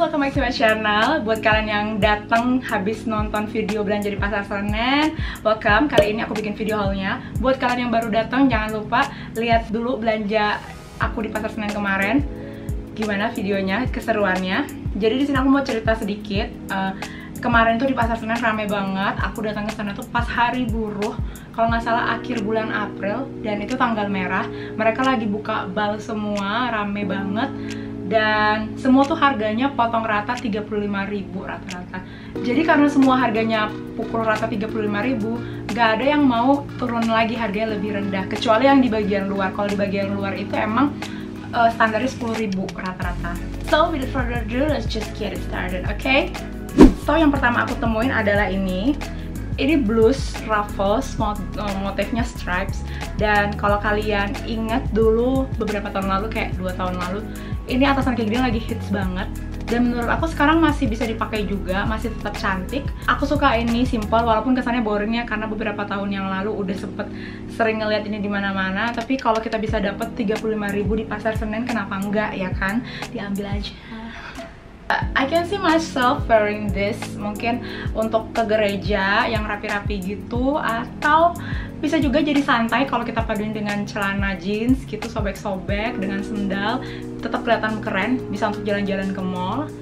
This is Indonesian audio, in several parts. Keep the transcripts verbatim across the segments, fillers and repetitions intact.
welcome back to my channel. Buat kalian yang datang habis nonton video belanja di Pasar Senen, welcome. Kali ini aku bikin video haulnya. Buat kalian yang baru datang, jangan lupa lihat dulu belanja aku di Pasar Senen kemarin. Gimana videonya, keseruannya. Jadi di sini aku mau cerita sedikit. Uh, kemarin tuh di Pasar Senen rame banget. Aku datang ke sana tuh pas hari buruh, kalau nggak salah akhir bulan April, dan itu tanggal merah. Mereka lagi buka bal semua, rame banget. Dan semua tuh harganya potong rata tiga puluh lima ribu rata-rata. Jadi karena semua harganya pukul rata tiga puluh lima ribu, gak ada yang mau turun lagi harganya lebih rendah, kecuali yang di bagian luar. Kalau di bagian luar itu emang uh, standarnya sepuluh ribu rata-rata. So without further ado, let's just get it started, oke? Okay? So yang pertama aku temuin adalah ini. Ini blues ruffles, motifnya stripes. Dan kalau kalian ingat dulu beberapa tahun lalu, kayak dua tahun lalu, ini atasan kayak gini lagi hits banget. Dan menurut aku sekarang masih bisa dipakai juga, masih tetap cantik. Aku suka ini simple, walaupun kesannya boringnya karena beberapa tahun yang lalu udah sempet sering ngeliat ini di mana-mana. Tapi kalau kita bisa dapet tiga puluh lima ribu di Pasar Senen, kenapa enggak ya kan? Diambil aja. I can see myself wearing this, mungkin untuk ke gereja yang rapi-rapi gitu, atau bisa juga jadi santai kalau kita paduin dengan celana jeans gitu, sobek-sobek dengan sendal, tetap kelihatan keren, bisa untuk jalan-jalan ke mall.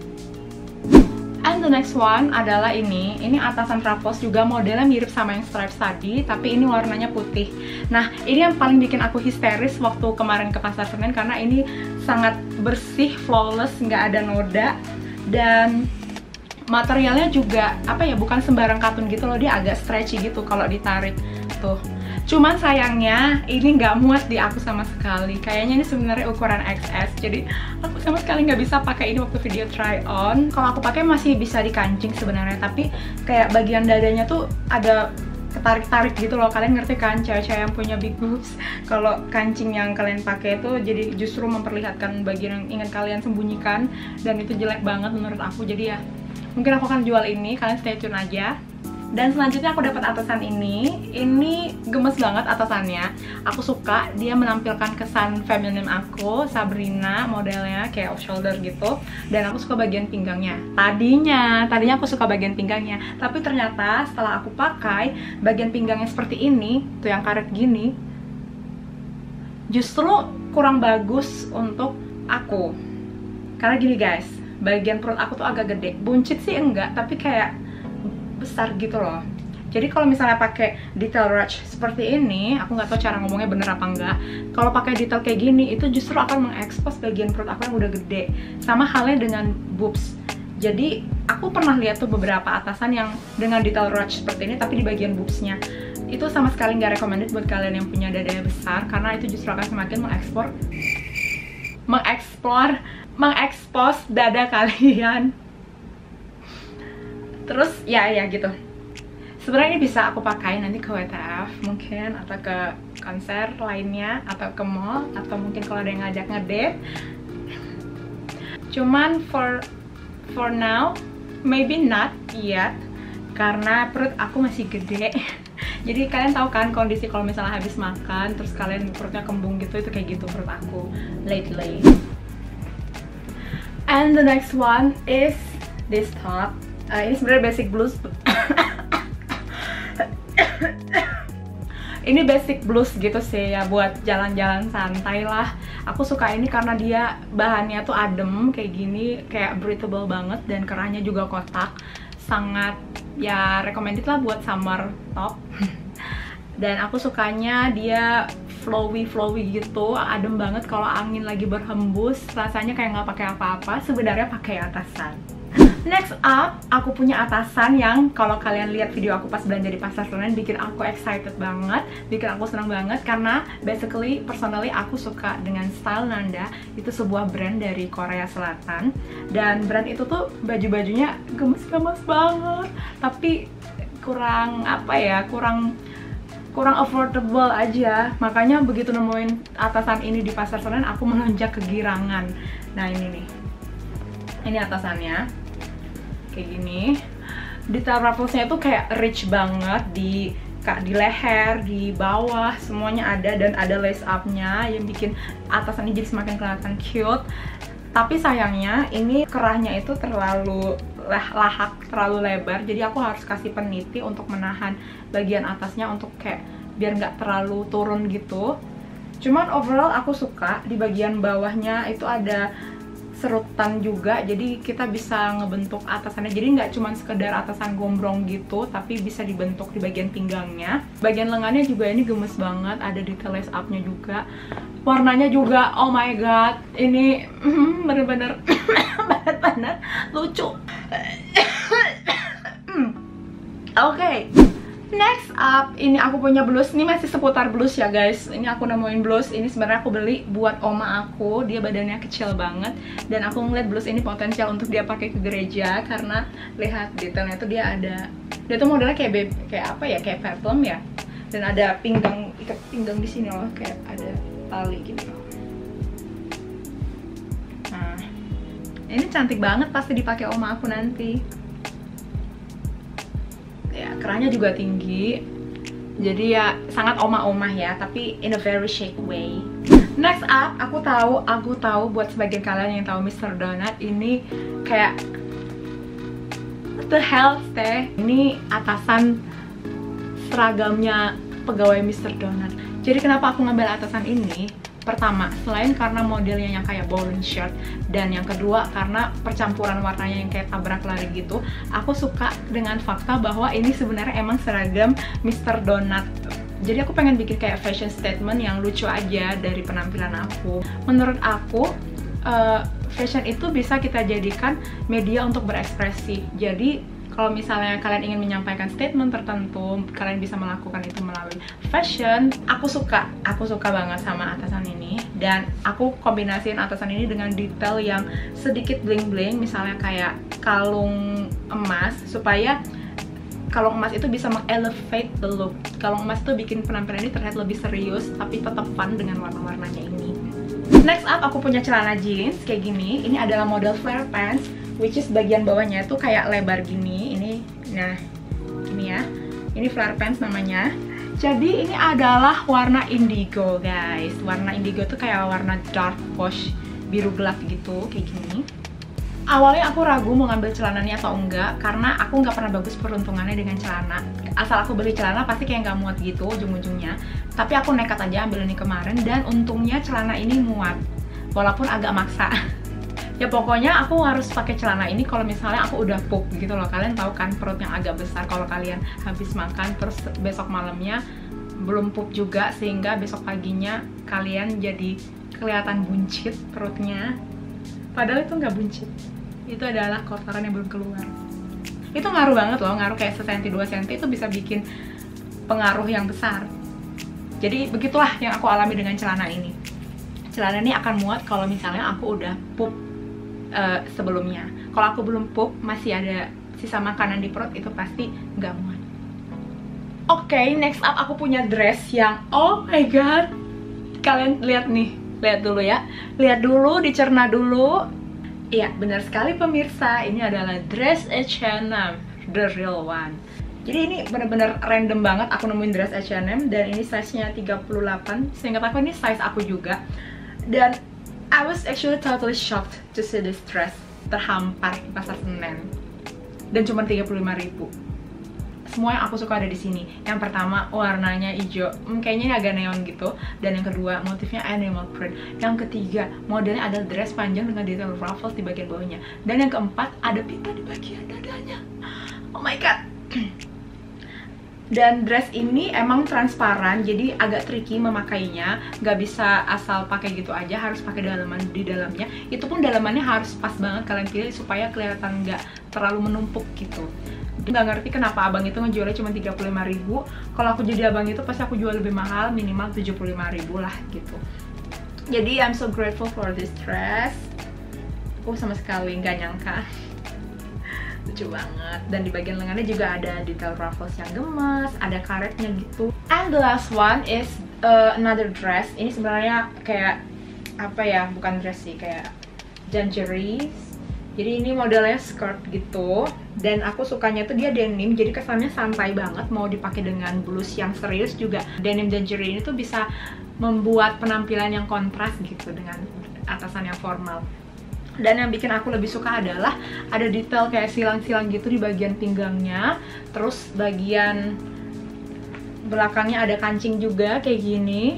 And the next one adalah ini, ini atasan ruffles juga, modelnya mirip sama yang stripes tadi, tapi ini warnanya putih. Nah, ini yang paling bikin aku histeris waktu kemarin ke Pasar Senen, karena ini sangat bersih, flawless, nggak ada noda, dan materialnya juga, apa ya, bukan sembarang katun gitu loh, dia agak stretchy gitu kalau ditarik, tuh. Cuman sayangnya ini nggak muat di aku sama sekali. Kayaknya ini sebenarnya ukuran X S, jadi aku sama sekali nggak bisa pakai ini waktu video try on. Kalau aku pakai masih bisa dikancing sebenarnya, tapi kayak bagian dadanya tuh ada ketarik-tarik gitu loh. Kalian ngerti kan, cewek-cewek yang punya big boobs, kalau kancing yang kalian pakai itu jadi justru memperlihatkan bagian yang ingin kalian sembunyikan, dan itu jelek banget menurut aku. Jadi ya mungkin aku akan jual ini, kalian stay tune aja. Dan selanjutnya aku dapat atasan ini. Ini gemes banget atasannya. Aku suka, dia menampilkan kesan feminim aku, Sabrina modelnya, kayak off shoulder gitu. Dan aku suka bagian pinggangnya. Tadinya, tadinya aku suka bagian pinggangnya. Tapi ternyata setelah aku pakai, bagian pinggangnya seperti ini, tuh yang karet gini, justru kurang bagus untuk aku. Karena gini guys, bagian perut aku tuh agak gede. Buncit sih enggak, tapi kayak besar gitu loh. Jadi kalau misalnya pakai detail ruch seperti ini, aku nggak tahu cara ngomongnya bener apa enggak. Kalau pakai detail kayak gini, itu justru akan mengekspos bagian perut aku yang udah gede. Sama halnya dengan boobs. Jadi aku pernah lihat tuh beberapa atasan yang dengan detail ruch seperti ini, tapi di bagian boobsnya itu sama sekali nggak recommended buat kalian yang punya dada besar, karena itu justru akan semakin mengekspor, mengeksplor, mengekspos dada kalian. Terus ya ya gitu. Sebenarnya ini bisa aku pakai nanti ke W T F mungkin, atau ke konser lainnya, atau ke mall, atau mungkin kalau ada yang ngajak ngedate. Cuman for for now maybe not yet, karena perut aku masih gede. Jadi kalian tahu kan kondisi kalau misalnya habis makan terus kalian perutnya kembung gitu, itu kayak gitu perut aku lately. And the next one is this top. Uh, ini sebenarnya basic blues. Ini basic blues gitu sih ya, buat jalan-jalan santai lah. Aku suka ini karena dia bahannya tuh adem kayak gini, kayak breathable banget, dan kerahnya juga kotak. Sangat ya recommended lah buat summer top. Dan aku sukanya dia flowy flowy gitu, adem banget kalau angin lagi berhembus. Rasanya kayak nggak pakai apa-apa, sebenarnya pakai atasan. Next up, aku punya atasan yang kalau kalian lihat video aku pas belanja di Pasar Senen, bikin aku excited banget, bikin aku senang banget, karena basically, personally aku suka dengan style Nanda. Itu sebuah brand dari Korea Selatan, dan brand itu tuh baju-bajunya gemes-gemes banget, tapi kurang apa ya, kurang kurang affordable aja. Makanya begitu nemuin atasan ini di Pasar Senen, aku melonjak kegirangan. Nah ini nih, ini atasannya kayak gini. Detail rufflesnya tuh kayak rich banget, di di leher, di bawah, semuanya ada, dan ada lace up-nya yang bikin atasannya jadi semakin kelihatan cute. Tapi sayangnya ini kerahnya itu terlalu lah, lahak, terlalu lebar. Jadi aku harus kasih peniti untuk menahan bagian atasnya untuk kayak biar nggak terlalu turun gitu. Cuman overall aku suka di bagian bawahnya itu ada serutan juga, jadi kita bisa ngebentuk atasannya. Jadi nggak cuma sekedar atasan gombrong gitu, tapi bisa dibentuk di bagian pinggangnya. Bagian lengannya juga ini gemes banget, ada detail lace up-nya juga. Warnanya juga, oh my god, ini bener-bener banget-banget lucu. Oke, okay. Next up, ini aku punya blus. Ini masih seputar blus ya guys. Ini aku nemuin blus. Ini sebenarnya aku beli buat oma aku. Dia badannya kecil banget. Dan aku ngeliat blus ini potensial untuk dia pakai ke gereja. Karena lihat detailnya tuh dia ada. Dia tuh modelnya kayak baby, kayak apa ya? Kayak peplum ya. Dan ada pinggang, ikat pinggang di sini loh. Kayak ada tali gitu. Nah, ini cantik banget pasti dipakai oma aku nanti. Ya, kerahnya juga tinggi, jadi ya sangat oma-oma ya, tapi in a very chic way. Next up, aku tahu, aku tahu buat sebagian kalian yang tahu mister Donut ini kayak what the hell teh, ini atasan seragamnya pegawai mister Donut. Jadi kenapa aku ngambil atasan ini? Pertama, selain karena modelnya yang kayak bowling shirt, dan yang kedua karena percampuran warnanya yang kayak tabrak lari gitu, aku suka dengan fakta bahwa ini sebenarnya emang seragam mister Donut. Jadi aku pengen bikin kayak fashion statement yang lucu aja dari penampilan aku. Menurut aku, uh, fashion itu bisa kita jadikan media untuk berekspresi. Jadi kalau misalnya kalian ingin menyampaikan statement tertentu, kalian bisa melakukan itu melalui fashion. Aku suka, aku suka banget sama atasan ini. Dan aku kombinasiin atasan ini dengan detail yang sedikit bling-bling. Misalnya kayak kalung emas, supaya kalung emas itu bisa mengelevate the look. Kalung emas itu bikin penampilan ini terlihat lebih serius, tapi tetap fun dengan warna-warnanya ini. Next up, aku punya celana jeans kayak gini. Ini adalah model flare pants, which is bagian bawahnya itu kayak lebar gini. Ini, nah, ini ya. Ini flare pants namanya. Jadi ini adalah warna indigo guys. Warna indigo tuh kayak warna dark wash, biru gelap gitu, kayak gini. Awalnya aku ragu mau ngambil celananya atau enggak, karena aku nggak pernah bagus peruntungannya dengan celana. Asal aku beli celana pasti kayak nggak muat gitu ujung-ujungnya. Tapi aku nekat aja ambil ini kemarin, dan untungnya celana ini muat, walaupun agak maksa. Ya pokoknya aku harus pakai celana ini kalau misalnya aku udah pup gitu loh. Kalian tahu kan perut yang agak besar kalau kalian habis makan terus besok malamnya belum pup juga, sehingga besok paginya kalian jadi kelihatan buncit perutnya. Padahal itu nggak buncit, itu adalah kotoran yang belum keluar. Itu ngaruh banget loh, ngaruh kayak sesenti dua senti itu bisa bikin pengaruh yang besar. Jadi begitulah yang aku alami dengan celana ini. Celana ini akan muat kalau misalnya aku udah pup Uh, sebelumnya. Kalau aku belum pup, masih ada sisa makanan di perut, itu pasti nggak muat. Oke, okay, next up aku punya dress yang oh my god. Kalian lihat nih, lihat dulu ya. Lihat dulu, dicerna dulu. Iya, benar sekali pemirsa, ini adalah dress H and M, the real one. Jadi ini bener-bener random banget aku nemuin dress H and M, dan ini size-nya tiga puluh delapan. Seingat aku ini size aku juga. Dan I was actually totally shocked to see this dress terhampar di pasar Senen, dan cuma tiga puluh lima ribu. Semua yang aku suka ada di sini. Yang pertama, warnanya hijau, hmm, kayaknya ini agak neon gitu. Dan yang kedua, motifnya animal print. Yang ketiga, modelnya ada dress panjang dengan detail ruffles di bagian bawahnya. Dan yang keempat, ada pita di bagian dadanya. Oh my god. Dan dress ini emang transparan, jadi agak tricky memakainya. Nggak bisa asal pakai gitu aja, harus pakai dalaman di dalamnya. Itu pun dalamannya harus pas banget kalian pilih supaya kelihatan nggak terlalu menumpuk gitu. Nggak ngerti kenapa abang itu ngejualnya cuma tiga puluh lima ribu. Kalau aku jadi abang itu pasti aku jual lebih mahal, minimal tujuh puluh lima ribu lah gitu. Jadi I'm so grateful for this dress. Aku sama sekali nggak nyangka. Lucu banget. Dan di bagian lengannya juga ada detail ruffles yang gemes, ada karetnya gitu. And the last one is uh, another dress. Ini sebenarnya kayak apa ya, bukan dress sih, kayak lingerie. Jadi ini modelnya skirt gitu. Dan aku sukanya tuh dia denim, jadi kesannya santai banget. Mau dipakai dengan blus yang serius juga. Denim lingerie ini tuh bisa membuat penampilan yang kontras gitu dengan atasan yang formal. Dan yang bikin aku lebih suka adalah ada detail kayak silang-silang gitu di bagian pinggangnya. Terus bagian belakangnya ada kancing juga kayak gini.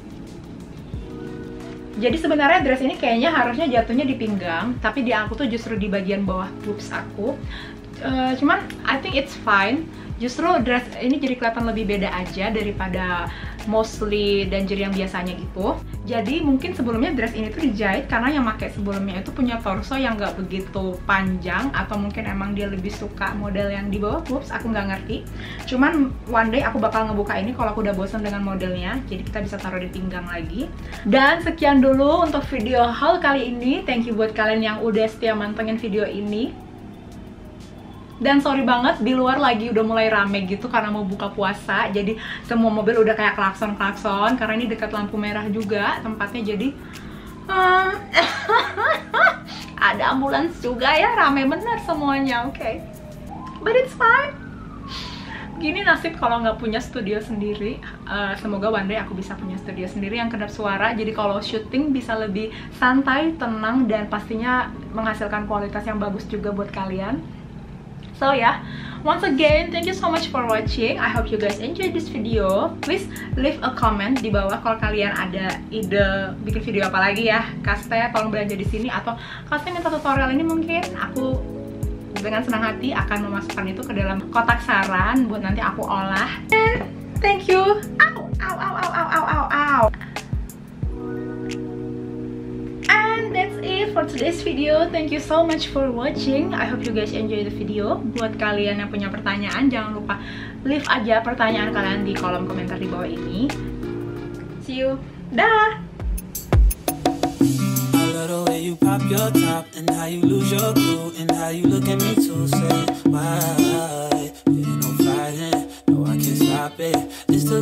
Jadi sebenarnya dress ini kayaknya harusnya jatuhnya di pinggang, tapi di aku tuh justru di bagian bawah boobs aku. Uh, cuman I think it's fine. Justru dress ini jadi kelihatan lebih beda aja daripada mostly danjer yang biasanya gitu. Jadi mungkin sebelumnya dress ini tuh dijahit karena yang pakai sebelumnya itu punya torso yang nggak begitu panjang, atau mungkin emang dia lebih suka model yang di bawah boobs, aku nggak ngerti. Cuman one day aku bakal ngebuka ini kalau aku udah bosan dengan modelnya, jadi kita bisa taruh di pinggang lagi. Dan sekian dulu untuk video haul kali ini. Thank you buat kalian yang udah setia mantengin video ini. Dan sorry banget, di luar lagi udah mulai rame gitu karena mau buka puasa. Jadi semua mobil udah kayak klakson-klakson, karena ini dekat lampu merah juga tempatnya. Jadi uh, ada ambulans juga ya, rame bener semuanya, oke okay. But it's fine. Gini nasib kalau nggak punya studio sendiri. uh, Semoga one day aku bisa punya studio sendiri yang kedap suara. Jadi kalau syuting bisa lebih santai, tenang, dan pastinya menghasilkan kualitas yang bagus juga buat kalian. So yeah, once again, thank you so much for watching. I hope you guys enjoyed this video. Please leave a comment di bawah kalau kalian ada ide bikin video apa lagi ya. Kasih tolong belanja di sini, atau kasih minta tutorial ini, mungkin aku dengan senang hati akan memasukkan itu ke dalam kotak saran buat nanti aku olah. And thank you. Ow, ow, ow, ow, ow, ow, ow, ow. That's it for today's video. Thank you so much for watching. I hope you guys enjoy the video. Buat kalian yang punya pertanyaan, jangan lupa leave aja pertanyaan kalian di kolom komentar di bawah ini. See you. Dah. I love the way you pop your top and how you lose your cool and how you look at me to say why.